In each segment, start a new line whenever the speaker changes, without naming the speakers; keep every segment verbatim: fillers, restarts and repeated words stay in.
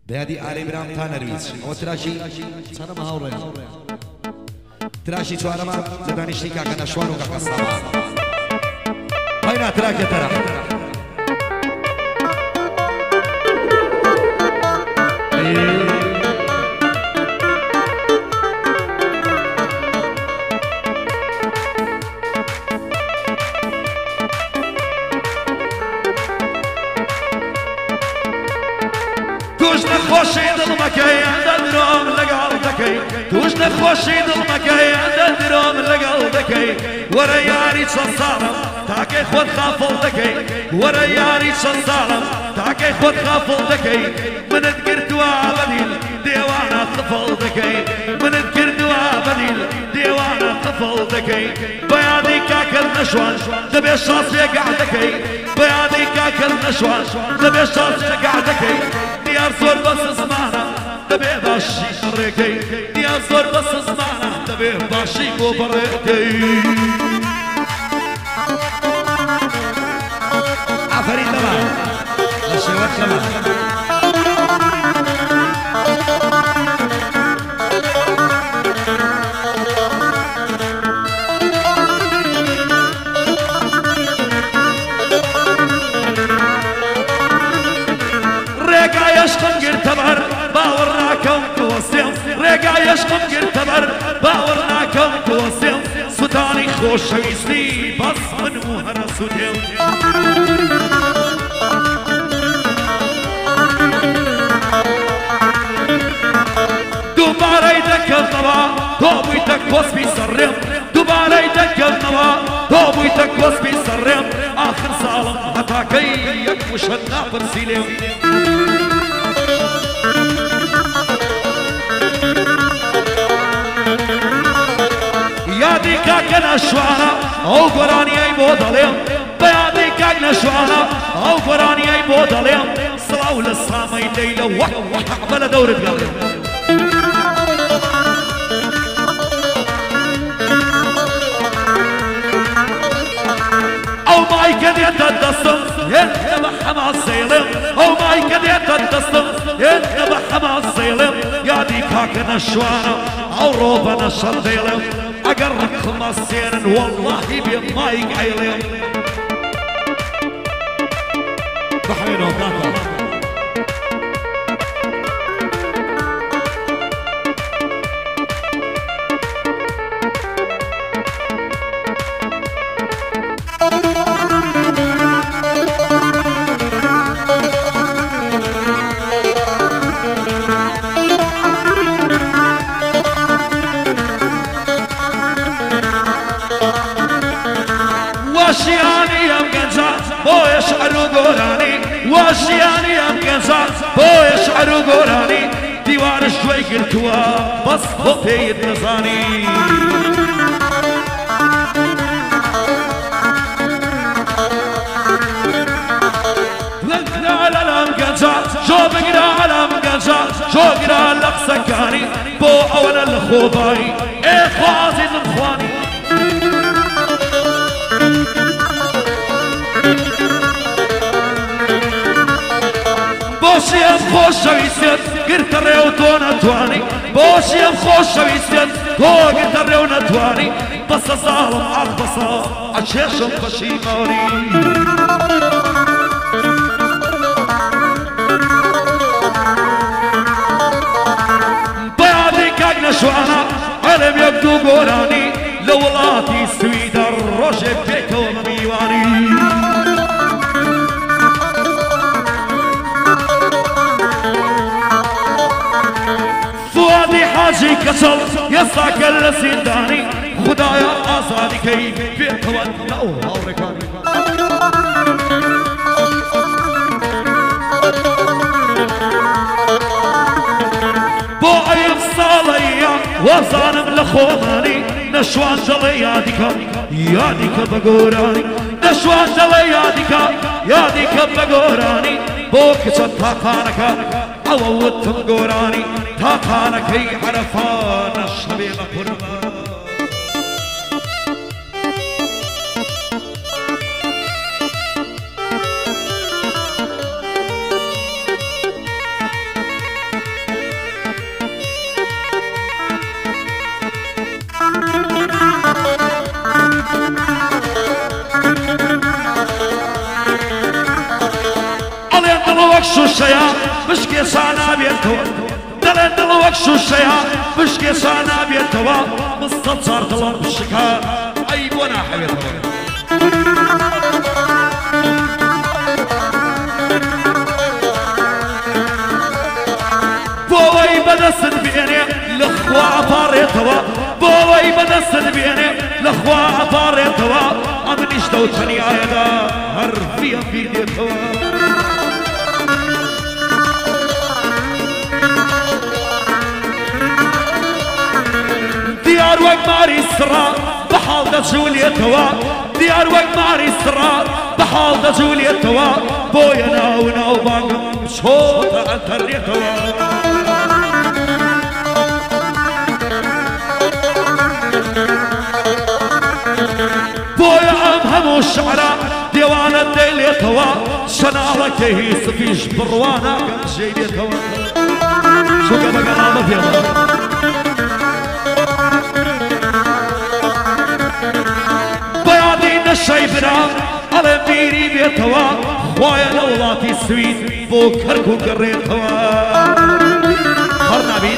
بيادي آل إبراهيم تانرويز وتراشي سلام هاوريا تراشي شوارما لدانشتي كاكا نشوانو كاكا الصلاة هينا تراكي ترى
توش نخوشي ظلمكي عند دروم لقلبكي توش نخوشي ظلمكي عند دروم لقلبكي ورا ياري صصالم تاكي خود خافلدكي ورا ياري صصالم تاكي خود خافلدكي من تقرد وابديل ديوانا خفلدكي من تقرد وابديل ديوانا خفلدكي بيادي كاكل نشوان دبي الشاص يقعدكي بيادي كاكل نشوان دبي الشاص يقعدكي ديار زور بس زمانه دبي باشي بريكي ديار زور بس زمانه دبي باشي بريكي
عفريت تمام الشيوات تمام
قرتبر باورناكم توسم رجع يشقم قرتبر باورناكم توسم سوداني خوش ويسني بس من مهر سوديم دوباره يدك النوا دوبيتك وصبي سرم دوباره يدك النوا دوبيتك وصبي سرم اخر ظالم هتاكيك مش هننافر سيلم يادي كاكنا شوانا او قراني اي بوداليم بيادي كاكنا شوانا او قراني اي بوداليم صلاو للصامي ليلة وح وح عمل دورة قلبي او ماي كد يتدستم ينتبه حماس سيلم او ماي كد يتدستم ينتبه حماس سيلم يادي كاكنا شوانا او روبنا شرديلم أقرب خمس سيرن والله بيمايك عيلين
بحينو كاكا
واشياني يا مقنزة بو يشعروا قراني واشياني يا مقنزة بو يشعروا قراني ديوار شوي قلتوا بس بطي النظاني لقنا على المقنزة شو بقنا على مقنزة شو قنا لقسكاني بو أولا الخوباني إيه خوازي الإخواني بوشي ام خوش ويسيت قرت الريو تونا تواني بوشي ام خوش ويسيت تو قرت الريو نتواني بس ظالم عالبصا عشيشم خشي موري بيادي كاقنا شوانا علم يبدو قراني لولاتي سويد الرجب بيكو مبيواني حاجي كسل يساك السنداني خدايا آزادي كي بيقوان لأو هوركاني بو عيب صاليا وظالم لخوماني نشوان جلي ياديك ياديك بقوراني نشوان جلي ياديك ياديك بقوراني بوك ستاقانك عوضتم قوراني تاقانك عرفان الشبيب قربان ئەڵێن دڵ وەک شوشەیە بشکێشا نابێتەوە دەڵێن دڵ وەک شوشەیە بشکێشا نابێتەوە مستە چار دڵم بشکا ئەی بۆ ناحەوێتەوە بۆەوەی بەدەستت بێنێ لەخوا ئەپاڕێتەوە بۆەوەی بەدەستت بێنێ لەخوا ئەپاڕێتەوە ئەمنیش دەو تەنیایەدا هەر فیە بیردێتەوە دیار وەک ماری سڕا بەحاڵ دەجوولێتەوە دیار وەک ماری سڕا بەحاڵ دەجوولێتەوە بۆیە ناو ناو بانگم چۆتە ئەتەڕێتەوە بۆیە ئەم هەموو شعرە دێوانت دەیلێتەوە شەناڵەکەی هی سفیش بڕواناکەم ژێیلێتەوە چووکە بەگەڵامە پێڵە بەیادی نەشەی برا ئەڵێ بیری بێتەوە خوایە لە وڵاتی سوید بۆ کەرک و گەڕێتەوە هەر نابین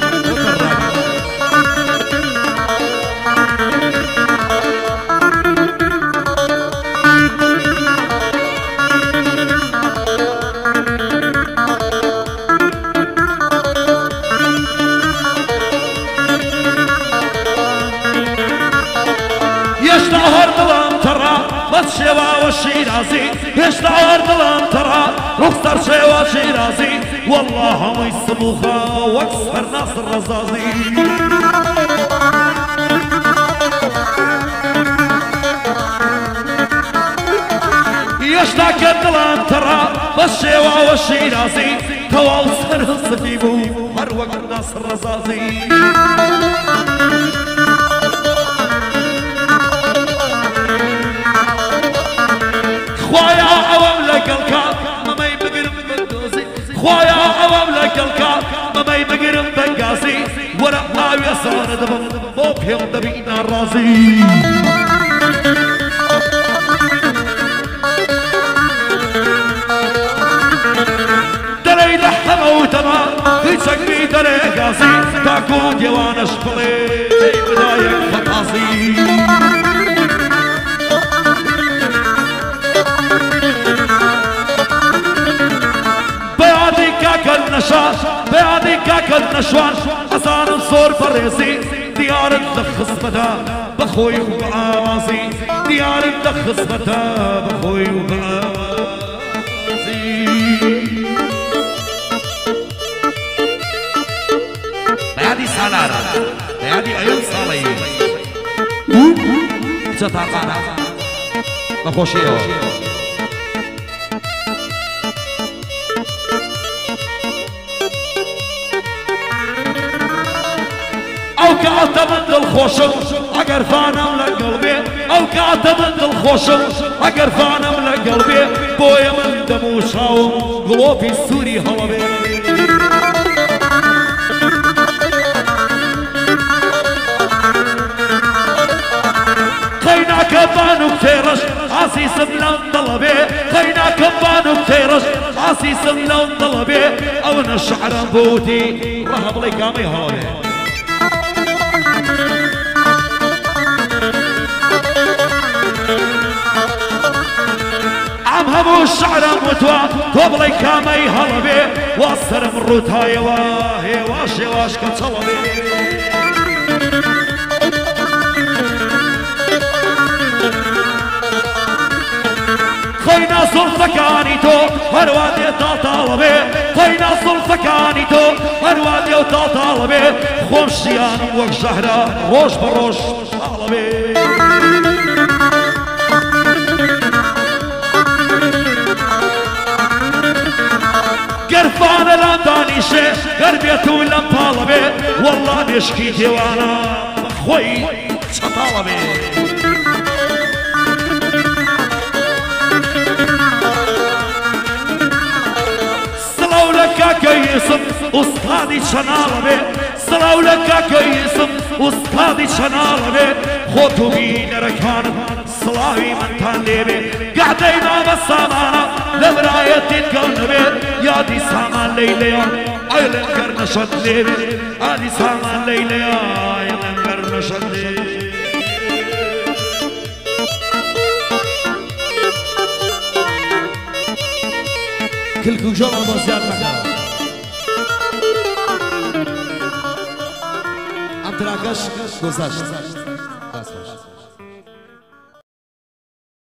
شێواوە شیرازی هێشتا هەر دڵم تەڕا ڕوخسەر شێوە شیرازی وەڵڵا هەمووی سموخە وەک سەر ناسر ڕەزازی هێشتا کە دڵم تەڕا بە شێواوە شیرازی تەواو سەر هەستی بوو هەر وەک ناسر ڕەزازی خوایا ئەوەم لەگەڵکە مەمەی بگرم بەدۆزی خوایا ئەوەم لەگەڵکە مەمەی بگرم بەنگازی وەرە ئاوێ سەوانە دەبم بۆ پێم دەبینە ڕازی دەرەی لە هەمەوتەما هیچەک بی دەرێ گازی تاکو دێوانەش بڵێ بدایەک فەتازی کاکەت نەشا بەیادی کاکەت نەشوان ئەزانم زۆر بەڕێزی دیارت لە خزمەتە بەخۆی و بە ئاوازی دیارت لە خزمەتە بەخۆی و بە ئاوازی بەیادی سالارە بەیادی ئەوێن ساڵەی چە تاقانە بەخۆشیەوە ئەو کاتە من دڵخۆشم ئەگەر فانم لەگەڵ بێ ئەو کاتە من دڵخۆشم ئەگەر فانم لەگەڵ بێ بۆیە من دەموشاوم گڵۆپی سووری هەڵە بێ خەیناکە بان و کتێڕەش ئاسیسم لەم دڵە بێ خەیناکە بان و کتێڕەش ئاسیسم لەم دڵە بێ ئەوەنە شەعرەم بۆوتی ڕەها بڵێ کامەی هەڵە بێ ئەم هەموو شەعرەم وتوە تۆ بڵێ کامەی هەڵە بێ وا سەرم ڕووتایەوە هێواش هێواش کە چەڵە بێ خەینا زوڵفەکانی تۆ هەروە دێ تاڵتاڵە بێ خەینا زوڵفەکانی تۆ هەروە دێ و تاڵتاڵە بێ خۆم شیانم وەک ژەهرە ڕۆژ بە ڕۆژ تاڵە بێ گەرفانە لام دانیشێ گەر بێت و لەم پاڵە بێ وەڵڵا مێشکی دێوانە بەخۆی چەتاڵە بێ سڵاو لە کاکە یوسف ئوستادی چەناڵە بێ سڵاو لە کاکە یوسف ئوستادی چەناڵە بێ خۆت و بینەرەکانم سڵاوی منتان لێبێ گەعدەی مامە سامانە لە برایە آیتی کن بید یادی سامان لیلیان آیلم گر نشد لیبید آدی سامان لیلیان آیلم گر نشد لیبید
كل كوجو ما زياد مكان عم تراكش گذشت